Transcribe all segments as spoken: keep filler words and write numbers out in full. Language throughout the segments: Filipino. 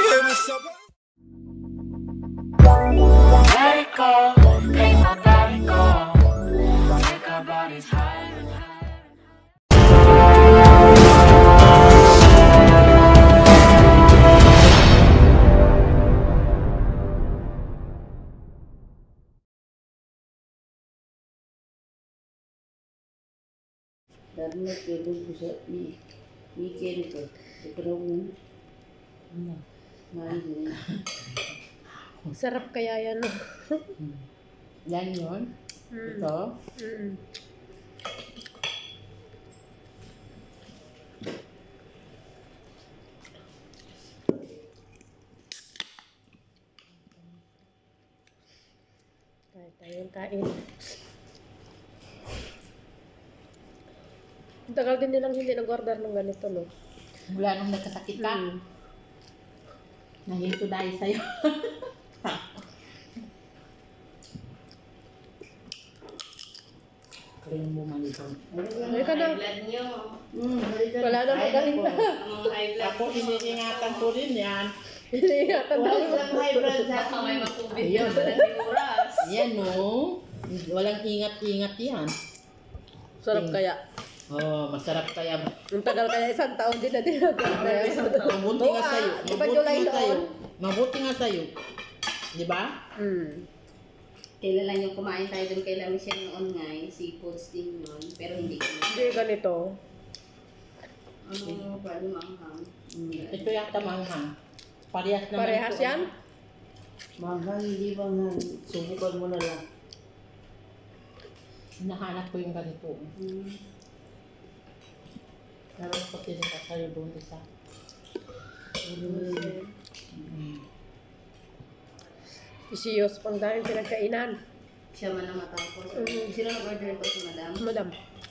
hear me so Let it go, make my body go. Take our bodies higher and higher. Karena kalau bisa mi mikir itu, sekarang main ini. Sarap kaya yan. Yan yun. Mm. Ito. Mm. Kain tayong kain. Ang tagal din nilang hindi nag-order ng ganito, no? Mula nung nagkasakit ka, Mm. nahinto dahil sa'yo. Kaya mo manito. Ay ka na. Blood niyo. Hmm, Wala na magaling na. Ang mga high blood Ako, iniingatan ko rin yan. Iniingatan Wala tayo. lang high blood sa baka may makubit Ayun. yun. Walang oras. Yan, no? Walang ingat-ingat yan. Sarap kaya. Oh, masarap kaya. Ang tagal kaya isang taon din na din nag-order. Mabuti nga sa'yo. Di ba Mabuti July nga sa'yo. noon? Mabuti nga sa'yo. Di ba? Hmm. Kailan lang yung kumain tayo doon kay La Michelle noon nga, yung seafoods din noon. Pero hindi ko na. Hindi ganito. Ano pa, lumanghang. Ito yata manghang. Parehas naman Parehas ito. yan? Manghang, hindi manghang. Subukan mo na lang. Hinahanap ko yung ganito. Hmm. Meron ko tinita sa'yo doon isa. Mm. Isiyos pang dahil pinagkainan. Siya man ang matapos. Mhm. Sino nag-order ito si Madam? Madam.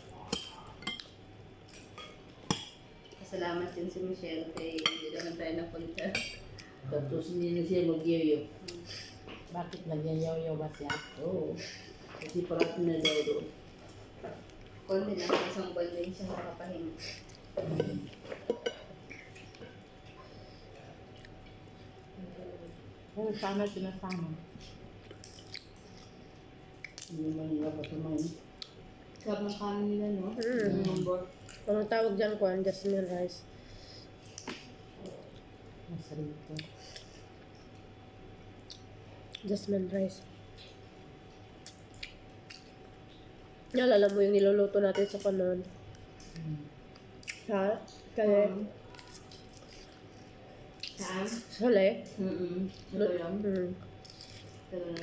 Salamat din si Michelle kay hindi naman tayo napunta. Tapos hindi na siya mag-yoyo. Bakit nagyayaw-yaw ba siya? Oo. Kasi parang na daw doon. Kundi lang sa isang buwan din siya nakapahinga. Oo, sana sinasama. Hindi man nila pasamahin. Sarap ng kanin nila, no? Mm. Yung bor. Anong tawag dyan ko? Jasmine rice. Masarap ito. Jasmine rice. Naalala mo yung niluluto natin sa kanon. Mm. Ha? Kaya, Saan? sali. Mm-mm. Ito yun. Mm. Ito na.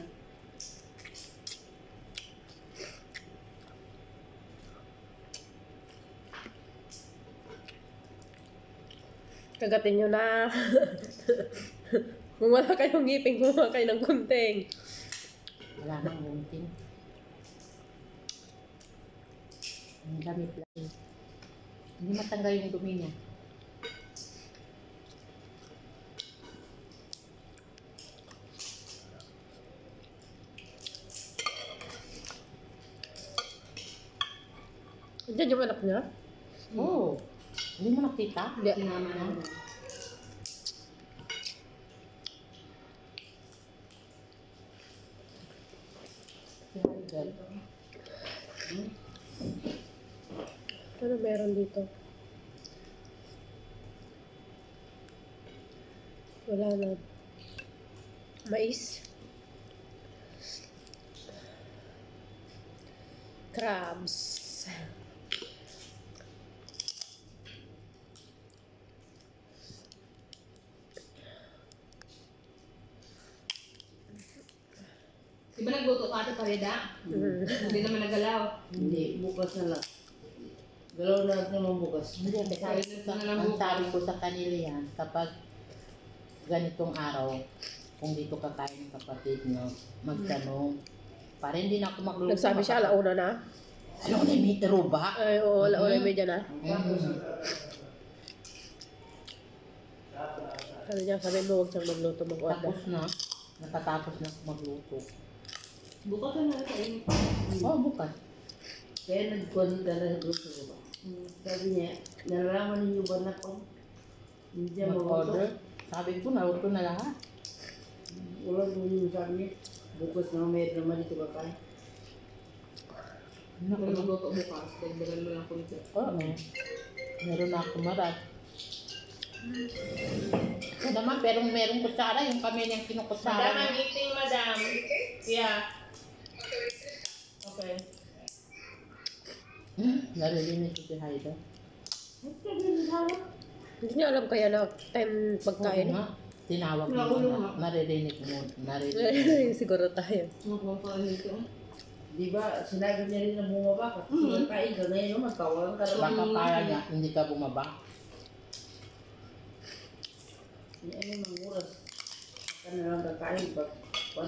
Kagatin nyo na. Kung wala kayong ngipin, kumuha kayo ng kunting. Wala nang bunting. Ang damit lang. Hindi matanggal yung dumi niya. Diyan yung anak niya? Oo. Oh, hindi mo nakita? Hindi. Sinama na. Ano meron dito? Wala na. Mais. Crabs. Di ba nagluto ka ito pareda? Mm. Hindi naman nagalaw. Hindi, bukas na lang. Galaw na naman bukas. Hindi, Sabi kasi na lang ang bukas. sabi ko sa kanila yan, kapag ganitong araw, kung dito kakain ng kapatid nyo, magtanong. Para hindi na ako magluluto. Nagsabi siya, alauna na. Ano na may tero ba? Ay, oo, alauna Mhm. medya na. Mm. Sabi niya, sabi mo, huwag siyang magluto, mag-order. Tapos na, nakatapos na ako magluto. Bukas na lang sa inyo. Oo, oh, bukas. Kaya nagkuhan ka na sa grupo ko. Sabi niya, nalalaman ninyo ba na kung hindi niya mabuto? Mag-order. Sabi ko, naluto na lahat. Ulang mo yung sabi, bukas na meron naman dito kakain. Ano Kung magluto bukas, dagdagan mo lang kunti. Oo. Meron na ako marat. Ito naman, pero merong kutsara, yung kami niyang kinukutsara. Madam, I'm eating, madam. Yeah. Okay. Hmm, naririnig ko si Haida. Hindi niya alam kaya na time pagkain. Oo nga, tinawag mo Nakulong na. nga. Naririnig mo. Naririnig. Siguro tayo. Di ba, sinabi niya rin na bumaba ka. Mm-hmm. Kain ka na yun, magkawalan ka Baka naman. kaya niya, hindi ka bumaba. Yan yung mga oras. Ka na lang kakain. Bak, kwan.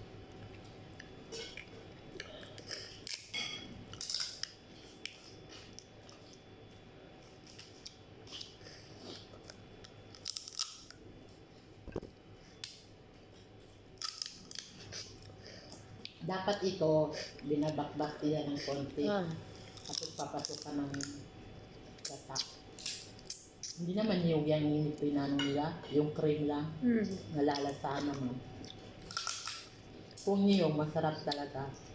Dapat ito, binabakbak nila ng konti. Ah. Tapos papasukan ng gata. Hindi naman yung yung yung pinano nila, yung cream lang, Hmm. nalalasahan naman. Kung yung masarap talaga.